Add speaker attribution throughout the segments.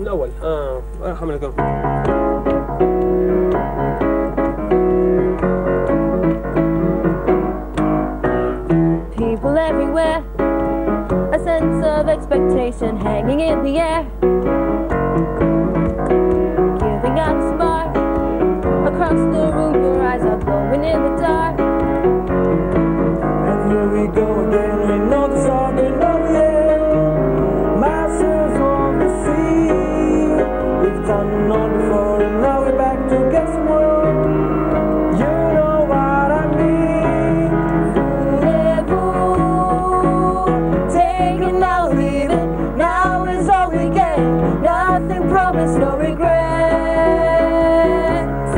Speaker 1: من الأول أرحم لكم.
Speaker 2: People everywhere, a sense of expectation hanging in the air, giving out a spark across the room. Your eyes are glowing in the dark.
Speaker 3: And here we go again. We know the song, we know the air. Masters on the sea. We've done it all before, and now we're back to get some more. You know what I mean.
Speaker 2: Take it now, leave it. Now is all we get. Nothing promised, no regrets.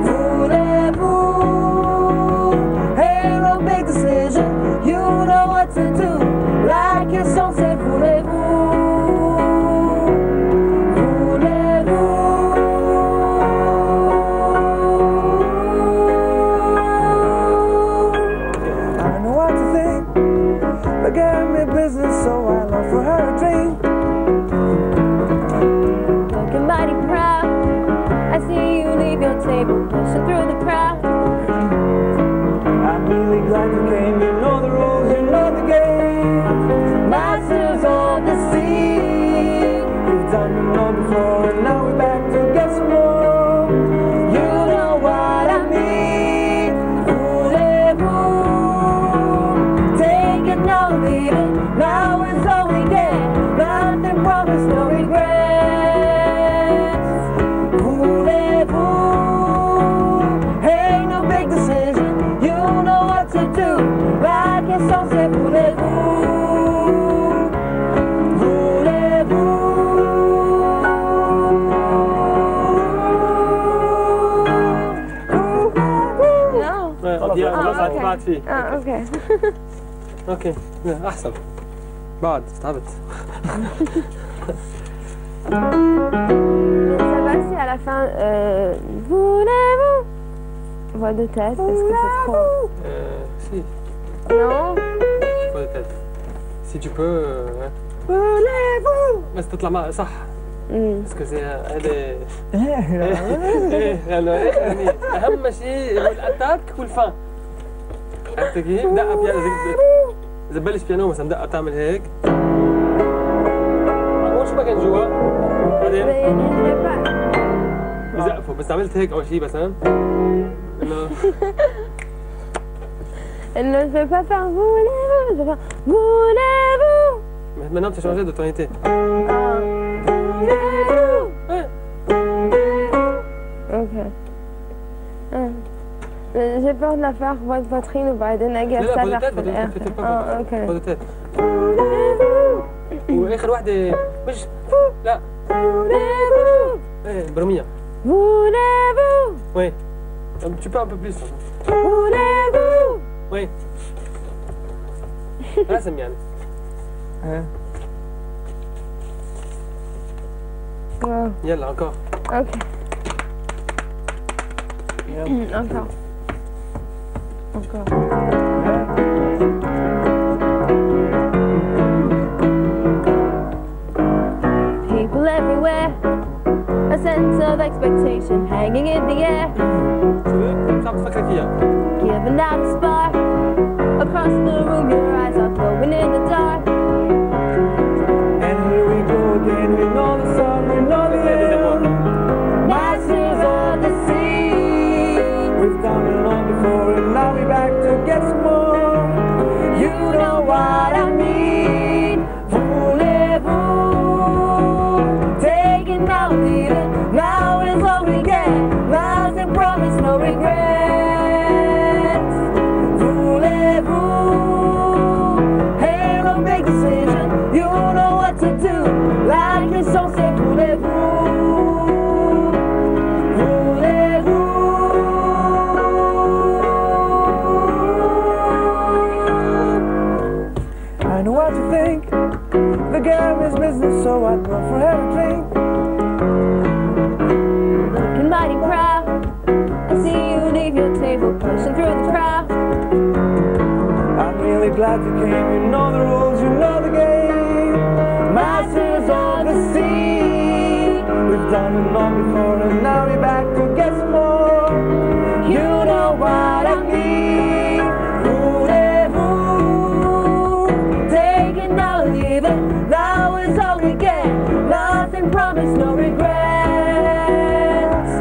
Speaker 2: Voulez-vous? Hey, no big decision. You know what to do. Like your song said, voulez-vous?
Speaker 3: I know what to think. But get me business, so I love for her a drink.
Speaker 2: Looking mighty proud, I see you leave your table, pushing through the crowd.
Speaker 3: I'm really glad you came. You know the rules, you know the game.
Speaker 2: Masters of the sea.
Speaker 3: We've done it all before, and now we're back to get some more.
Speaker 2: You know what I mean. Voulez-vous? Take it now, leave it. Now is all we get. Nothing promised, no regrets. Voulez-vous? Hey, no big decision. You know what to do. Like your song said, voulez-vous?
Speaker 1: خلاص بعد فيه.
Speaker 2: اوكي.
Speaker 1: اوكي احسن. بعد تعبت.
Speaker 2: Ça va si à la fin, voulez-vous? Voix de tête, est-ce que c'est trop?
Speaker 1: Si.
Speaker 2: Non?
Speaker 1: Voix de tête. Si tu peux.
Speaker 2: Voulez-vous?
Speaker 1: بس تطلع مع صح. بس زي هذا. يعني أهم شيء هو الأتاك والفان. عرفت كيف؟ دقة بيانو إذا ببلش بيانو مثلا دقة تعمل هيك. أول شو ما كان جوا. بعدين. بزقفوا بس عملت هيك أول شيء مثلا. إنه.
Speaker 2: Elle ne veut pas faire voulez-vous, je veux faire voulez-vous.
Speaker 1: Maintenant tu as changé de tonalité.
Speaker 2: Voulez-vous. Ok. J'ai peur de la faire voix de poitrine ou بعدين أجي أستمع في الآخر. ok.
Speaker 1: voix de tête. وآخر واحدة مش لا.
Speaker 2: Voulez-vous.
Speaker 1: إيه برمية.
Speaker 2: Voulez-vous.
Speaker 1: Oui. Tu peux un peu plus.
Speaker 2: Voulez-vous.
Speaker 1: Oui. رسم يعني. يلا encore.
Speaker 2: Ok. Encore. Encore. People everywhere, a sense of expectation hanging in the air, giving out a spark across the room. Your eyes are glowing in the dark.
Speaker 3: And here we go again. We know the song, we know the air.
Speaker 2: Masters of the sea.
Speaker 3: We've done it all before, and now we're back to get some more.
Speaker 2: You know what I mean. Voulez-vous? Take it now, leave it. Now is all we get. Now's the promise, no regrets. Voulez-vous? Hey, no big decision. You know what to do. Like your song said, voulez-vous?
Speaker 3: I know what you think. The game is business, so I'd run for every drink.
Speaker 2: Looking mighty proud, I see you leave your table, pushing through the crowd.
Speaker 3: I'm really glad you came. You know the rules, you know the game. Masters of the sea. done it all before and now we're back to get some more. You know what I mean. Voulez-vous take it now, leave it. Now is all we get. Nothing promised, no regrets.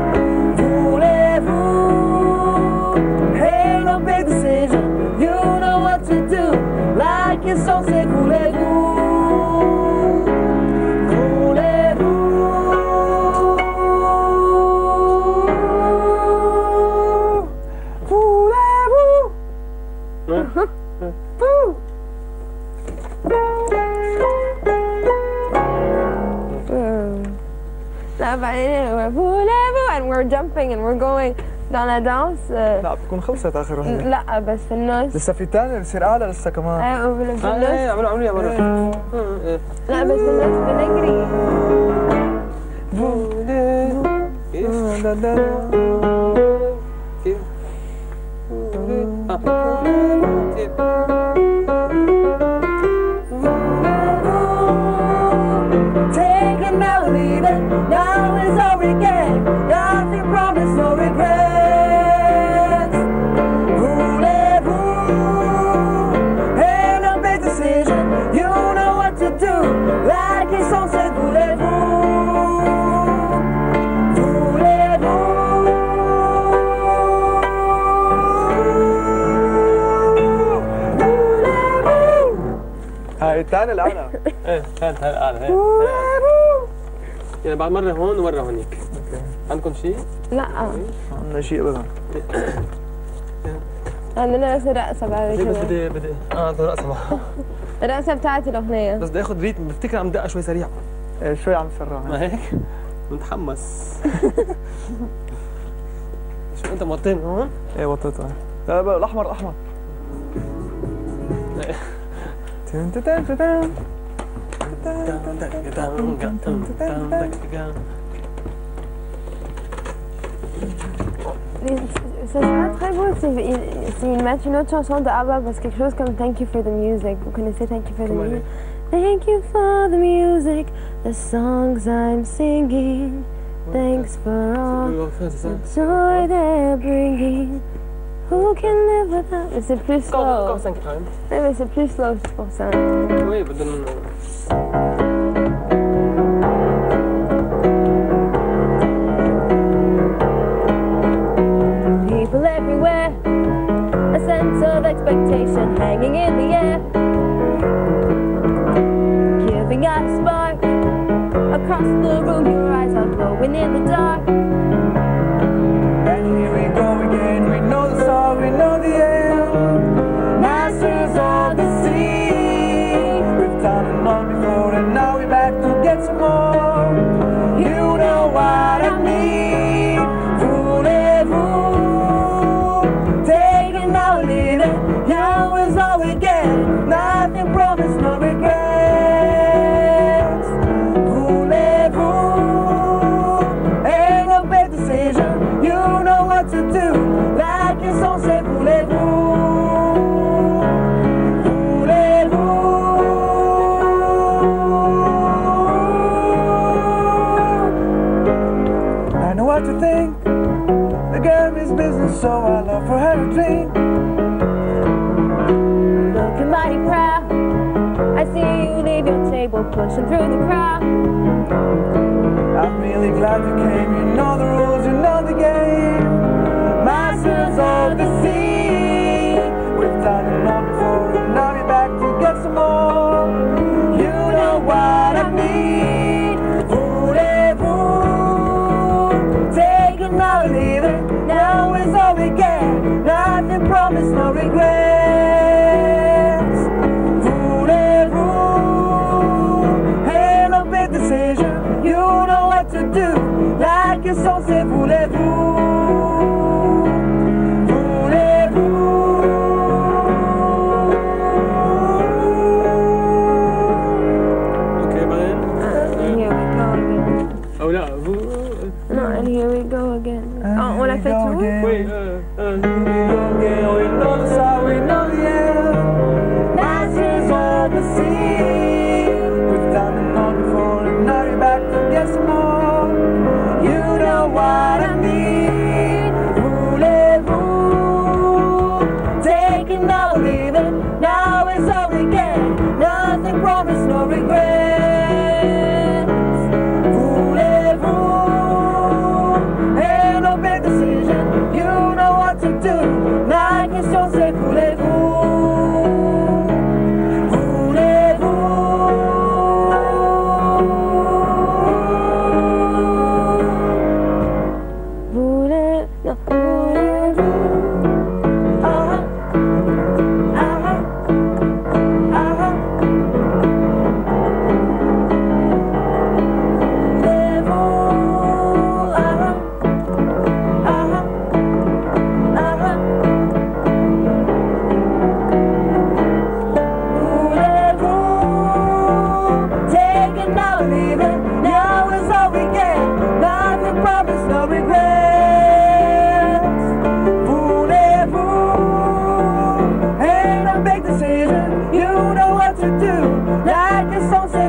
Speaker 3: Voulez-vous? Ain't no big decision. You know what to do. Like your song said, voulez-vous?
Speaker 4: and we're jumping and we're going dans la danse.
Speaker 3: لا بتكون خلصت اخر وحده.
Speaker 4: لا بس في النص
Speaker 3: لسه في تاني بصير اعلى لسه كمان.
Speaker 4: ايوه في النص.
Speaker 1: عملوا يا مرة.
Speaker 4: لا بس في النص بنجري.
Speaker 2: Take it now, leave it. Now is all we get. Nothing promised, no regrets. Voulez-vous? Ain't no big decision. You know what to do. Like his song said, voulez-vous?
Speaker 3: هاي الثاني الأعلى.
Speaker 1: ايه هاي الأعلى. يعني بعد مرة هون ومرة هونيك. اوكي. عندكم شيء؟
Speaker 4: لا.
Speaker 3: عندنا شيء أبدا.
Speaker 4: عندنا بس الرقصة بعد كده.
Speaker 1: بس بدي عندنا رقصة معها.
Speaker 4: الرقصة بتاعت الأغنية.
Speaker 1: بس بدي آخذ ريتم، بفتكر عم دقة شوي سريع.
Speaker 3: إيه شوي عم تسرع.
Speaker 1: ما هيك؟ متحمس. شو أنت موطين هون؟
Speaker 3: إيه وطيتها. لا بقى الأحمر أحمر. تن تن تن تن.
Speaker 4: Ce sera très beau s'ils mettent une autre chanson de ABBA parce que quelque chose comme Thank You for the Music. Vous connaissez Thank You for the Music? Thank you for the music, the songs I'm singing. Thanks for all the joy they're bringing. Who can live without? Mais c'est plus slow. Oui, mais c'est plus slow, c'est pour ça.
Speaker 1: Oui, بدنا
Speaker 4: People everywhere, a sense of expectation hanging in the air, giving out a spark across the room. Your eyes are glowing in the dark.
Speaker 3: And here we go again. We know the song, we know the end. Masters of the sea. We've done it all before, and now we're back to get some more. You know what I mean. Voulez-vous?
Speaker 2: Take it now, leave it. Now is all we get. Nothing promised, no regrets. Voulez-vous? Ain't no big decision. You know what to do. Like your song said, voulez-vous?
Speaker 3: I know what to think. The girl is business, so I love for her to drink.
Speaker 4: Looking mighty proud, I see you leave your table pushing through the crowd.
Speaker 3: I'm really glad you came. You know the rules, you know the game. Masters of the sea. We've done it all before, and now we're back to get some more. You know what I mean.
Speaker 2: Voulez-vous? Take it now, leave it. Now is all we get. Nothing promised, no regrets. Voulez-vous? Ain't no big decision. You know what to do. Like your song said, voulez-vous?
Speaker 1: اوكي بعدين
Speaker 4: Here we go again.
Speaker 1: او لا
Speaker 4: No, and here we go again. On a fait tout?
Speaker 1: Oui,
Speaker 3: We know the song, we know the end.
Speaker 2: Masters of the sea.
Speaker 3: We've done it all before, and now we're back to get some more.
Speaker 2: do, like a song